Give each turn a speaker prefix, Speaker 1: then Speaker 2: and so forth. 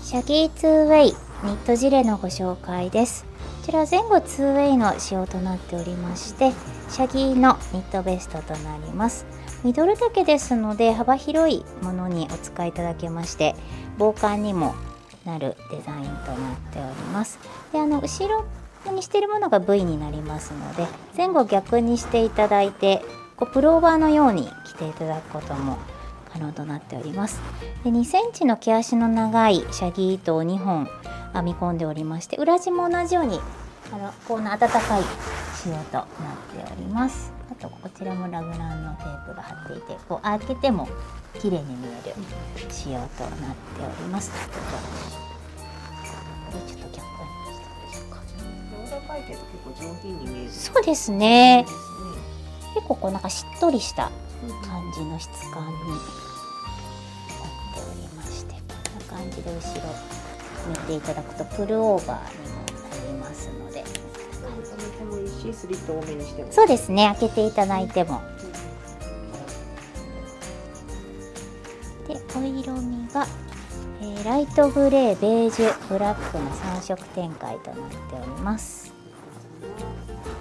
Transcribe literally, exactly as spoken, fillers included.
Speaker 1: シャギーツーウェイニットジレのご紹介です。こちら前後ツーウェイの仕様となっておりまして、シャギーのニットベストとなります。ミドル丈ですので幅広いものにお使いいただけまして、防寒にもなるデザインとなっております。であの後ろにしているものが ブイ になりますので、前後逆にしていただいてこうプルオーバーのように着ていただくことも可能となっております。でにセンチの毛足の長いシャギー糸をにほん編み込んでおりまして、裏地も同じようにあのこんな暖かい仕様となっております。あとこちらもラグランのテープが貼っていて、こう開けても綺麗に見える仕様となっております。これちょっと逆にしたでしょうか。
Speaker 2: 柔らかいけど結構上品に見える。
Speaker 1: そうですね。結構こうなんかしっとりした感じの質感になっておりまして、こんな感じで後ろ見ていただくとプルオーバーにもなりますので、
Speaker 2: 開けてもいいし、スリット多めにしても。
Speaker 1: そうですね、開けていただいても。でお色味が、えー、ライトグレー、ベージュ、ブラックのさん色展開となっております。